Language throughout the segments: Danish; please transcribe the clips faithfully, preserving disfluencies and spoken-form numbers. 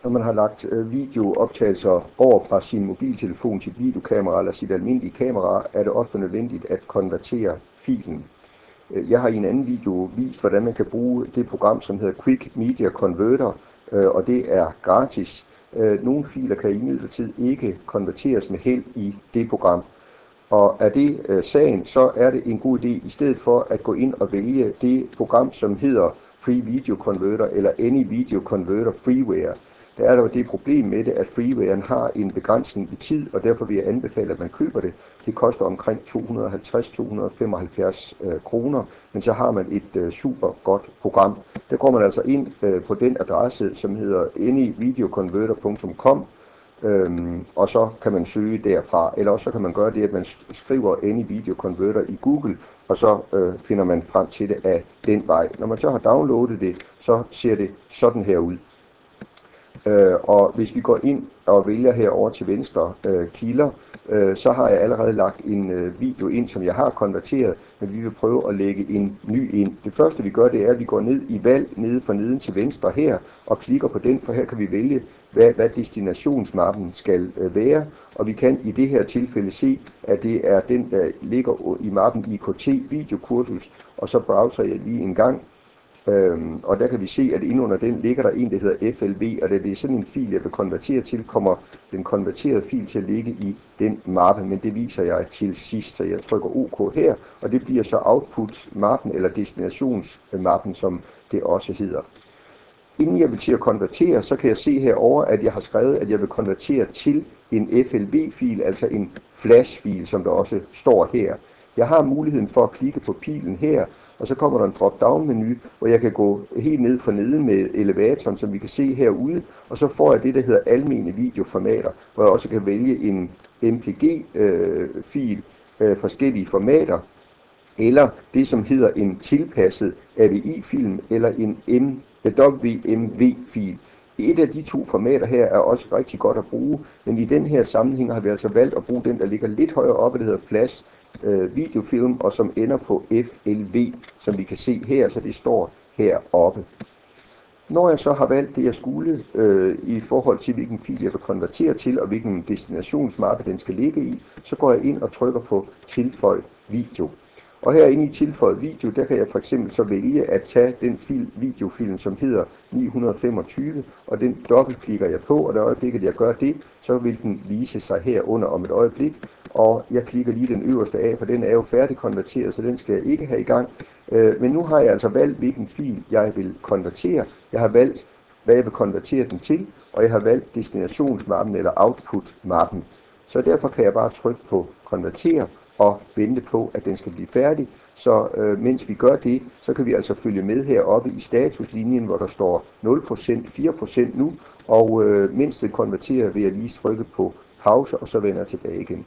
Når man har lagt videooptagelser over fra sin mobiltelefon til videokamera eller sit almindelige kamera, er det ofte nødvendigt at konvertere filen. Jeg har i en anden video vist, hvordan man kan bruge det program, som hedder Quick Media Converter, og det er gratis. Nogle filer kan imidlertid ikke konverteres med held i det program. Og er det sagen, så er det en god idé, i stedet for at gå ind og vælge det program, som hedder Free Video Converter eller Any Video Converter Freeware. Der er der jo det problem med det, at freewaren har en begrænsning i tid, og derfor vil jeg anbefale, at man køber det. Det koster omkring to hundrede og halvtreds til to hundrede og femoghalvfjerds øh, kroner, men så har man et øh, super godt program. Der går man altså ind øh, på den adresse, som hedder any video converter punktum com, øhm, og så kan man søge derfra. Eller også så kan man gøre det, at man skriver Any Video Converter i Google, og så øh, finder man frem til det af den vej. Når man så har downloadet det, så ser det sådan her ud. Øh, og hvis vi går ind og vælger herover til venstre øh, kilder, øh, så har jeg allerede lagt en øh, video ind, som jeg har konverteret, men vi vil prøve at lægge en ny ind. Det første vi gør, det er, at vi går ned i valg nede for neden til venstre her, og klikker på den, for her kan vi vælge, hvad, hvad destinationsmappen skal øh, være, og vi kan i det her tilfælde se, at det er den, der ligger i mappen I K T videokursus, og så browser jeg lige en gang. Øhm, og der kan vi se, at inde under den ligger der en, der hedder F L V, og da det er sådan en fil, jeg vil konvertere til, kommer den konverterede fil til at ligge i den mappe, men det viser jeg til sidst, så jeg trykker OK her, og det bliver så output-mappen, eller destinationsmappen, som det også hedder. Inden jeg vil til at konvertere, så kan jeg se herover, at jeg har skrevet, at jeg vil konvertere til en F L V-fil, altså en flash-fil, som der også står her. Jeg har muligheden for at klikke på pilen her, og så kommer der en drop-down-menu, hvor jeg kan gå helt ned for neden med elevatoren, som vi kan se herude, og så får jeg det, der hedder almene videoformater, hvor jeg også kan vælge en M P G-fil, øh, øh, forskellige formater, eller det, som hedder en tilpasset A V I-film, eller en W M V-fil. Et af de to formater her er også rigtig godt at bruge, men i den her sammenhæng har vi altså valgt at bruge den, der ligger lidt højere oppe, der hedder Flash øh, videofilm, og som ender på F L V, som vi kan se her, så det står heroppe. Når jeg så har valgt det, jeg skulle, øh, i forhold til hvilken fil jeg vil konvertere til, og hvilken destinationsmappe den skal ligge i, så går jeg ind og trykker på tilføj video. Og herinde i tilføjet video, der kan jeg for eksempel så vælge at tage den fil, videofilm, som hedder ni hundrede og femogtyve, og den dobbeltklikker jeg på, og det øjeblik, at jeg gør det, så vil den vise sig herunder om et øjeblik, og jeg klikker lige den øverste af, for den er jo færdigkonverteret, så den skal jeg ikke have i gang. Men nu har jeg altså valgt, hvilken fil jeg vil konvertere. Jeg har valgt, hvad jeg vil konvertere den til, og jeg har valgt destinationsmappen eller output-mappen. Så derfor kan jeg bare trykke på konvertere og vente på, at den skal blive færdig. Så øh, mens vi gør det, så kan vi altså følge med heroppe i statuslinjen, hvor der står nul procent, fire procent nu, og øh, mens den konverterer, vil jeg lige trykke på pause, og så vender jeg tilbage igen.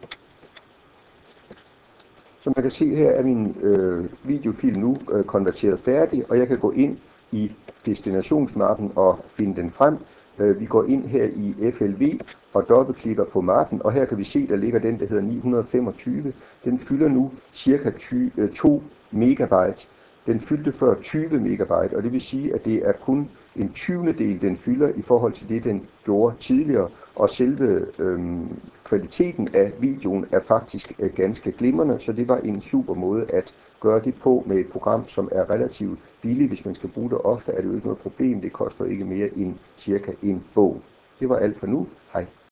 Som man kan se, her er min øh, videofil nu øh, konverteret færdig, og jeg kan gå ind i destinationsmappen og finde den frem. Øh, vi går ind her i F L V og dobbeltklikker på mappen, og her kan vi se, der ligger den, der hedder ni hundrede og femogtyve. Den fylder nu cirka to megabyte. Den fyldte før tyve megabyte, og det vil sige, at det er kun en tyvende del, den fylder i forhold til det, den gjorde tidligere. Og selve øhm, kvaliteten af videoen er faktisk øh, ganske glimrende, så det var en super måde at gøre det på med et program, som er relativt billigt. Hvis man skal bruge det ofte, er det jo ikke noget problem. Det koster ikke mere end cirka en bog. Det var alt for nu. Hej.